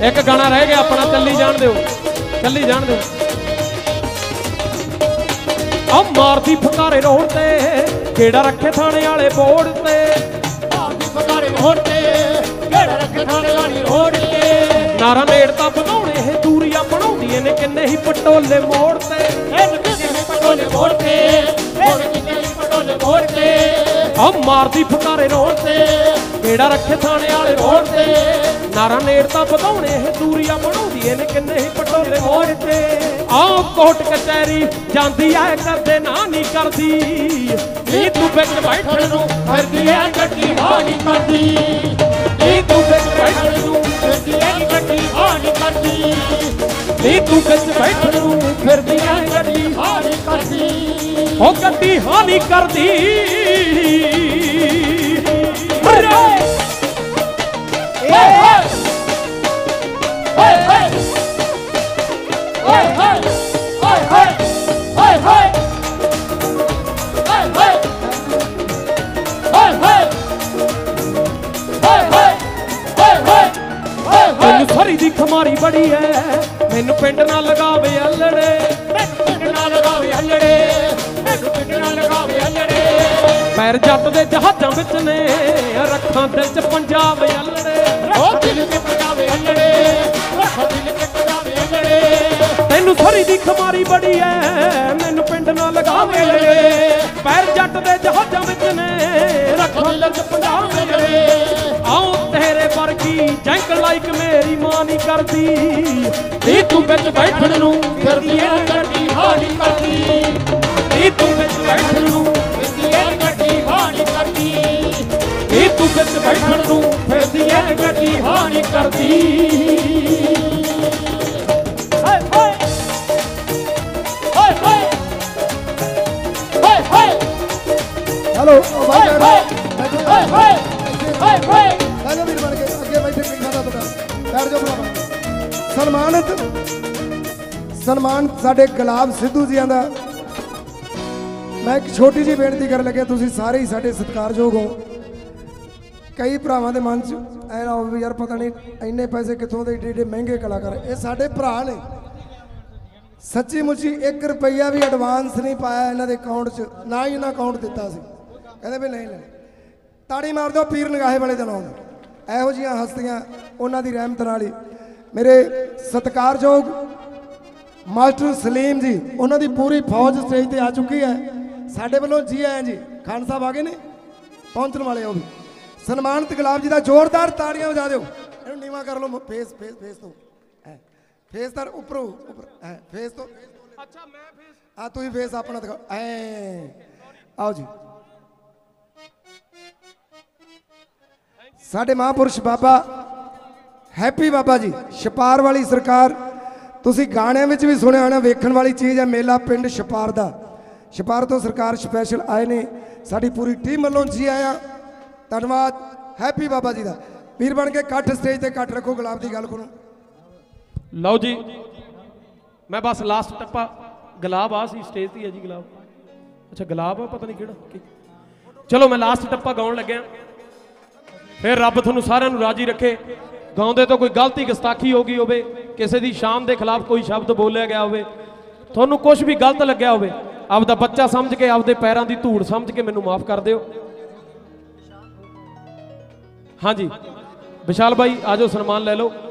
एक गाना रह गया अपना, चली जान दो, चली जान दो। अब मारती फकारे रोड ते, केड़ा रखे थाने वाले बोर्ड ते, मारती फकारे रोड ते, केड़ा रखे थाने वाले रोड ते। नारा नेड़ता बनाने है दूरियां बनाउंदियां ने किन्ने ही पटोले मोड़ ते, पटोले मोड़ ते, किन्ने ही पटोले मोड़ ते। अब मारती फकारे रोड ते, केड़ा रखे थाने वाले रोड ते, नारा नेड़ता बनाने है दूरियां बनाउंदियां ने किन्ने ही पटोले मोड़ ते। आओ कोर्ट कचहरी जांदी है करदे ना नहीं करदी, नी तू बिच बैठण नूं फिरदी है गड्डी हाँ नहीं करदी, नी तू बिच बैठण नूं फिरदी है गड्डी हाँ नहीं करदी, नी तू बिच बैठण नूं फिरदी है गड्डी हाँ नहीं करदी। ओ गड्डी हाँ नहीं करदी। सरी दी खमारी बड़ी है, मैनू पिंड ना लगावे अल्लड़े, पिंड ना लगावे अल्लड़े, पिंड ना लगावे अल्लड़े। पैर जट दे जहाजां विच ने, रखां दिल च पंजाब अल्लड़े, ओ दिल ते पंजाब अल्लड़े, रखां दिल ते पंजाब अल्लड़े। तैनू सरी दी खमारी बड़ी है, मैनू पिंड ना लगावे अल्लड़े, पैर जट दे जहाजां विच ने, रखां दिल च पंजाब अल्लड़े। आओ तेरे वर्गी जंग लाइक मेरी मां नहीं करदी, नी तू बिच बैठण नूं फिरदी है गड्डी हाँ नहीं करदी, नी तू बिच बैठण नूं फिरदी है गड्डी हाँ नहीं करदी, नी तू बिच बैठण नूं फिरदी है गड्डी हाँ नहीं करदी। हेलो सन्मानित साडे गुलाब सिद्धू जी का मैं एक छोटी जी बेनती कर लगे, तुसीं सारे ही साडे सत्कारयोग हो। कई भरावां दे मन च ऐ ना हो यार पता नहीं इन्ने पैसे कित्थों दे एडे महंगे कलाकार, ये साडे भरा ने। सच्ची मुच्ची 1 रुपया भी एडवांस नहीं पाया इन्हां दे अकाउंट च, ना ही इन्हां अकाउंट दिता सी, कहंदे भी नहीं लेने। ताड़ी मार दो पीर नगाहे वाले दिन आउण, इहो जिहियां हस्तियां उन्हां दी रहमत नाल ही मेरे सत्कारयोग मास्टर सलीम जी, उन्हां दी पूरी फौज स्टेज ते आ चुकी है। साडे वल्लों जी आए जी, खान साहब आ गए ने पहुंचण वाले, वो भी सन्मानित गुलाब जी का जोरदार ताड़ियां बजा दो। इहनूं नीवा कर लो, फेस फेस फेस तो फेस तर उपरों ऊपर फेस तो अच्छा मैं फेस हाँ तुम फेस अपना दिखाओ आओ जी। साडे महापुरुष बाबा हैप्पी बाबा जी छपार वाली सरकार, तुसी गाणियां विच भी सुनिया होना, वेखण वाली चीज़ है। मेला पिंड छपार दा, छपार तो सरकार स्पैशल आए ने, साडी पूरी टीम वालों जी आया, धन्यवाद हैप्पी बाबा जी का। वीर बन के कट स्टेज ते कट रखो, गुलाब की गल करो। लो जी मैं बस लास्ट टप्पा गुलाब आ सी स्टेज ती है जी, गुलाब अच्छा गुलाब आ पता नहीं केड़ा। चलो मैं लास्ट टप्पा गाउण लग्या, फिर रब तुहानूं सारिआं नूं राजी रखे। गाउंदे तो कोई गलती गुस्ताखी हो गई होवे, किसी दी शान के खिलाफ कोई शब्द बोलिया गया होवे, तुहानूं कुछ भी गलत लग्या होवे, आपदा बच्चा समझ के, आपदे पैरां दी धूड़ समझ के मैनूं माफ़ कर दिओ। हाँ जी विशाल भाई आ जाओ, सन्मान ले लो।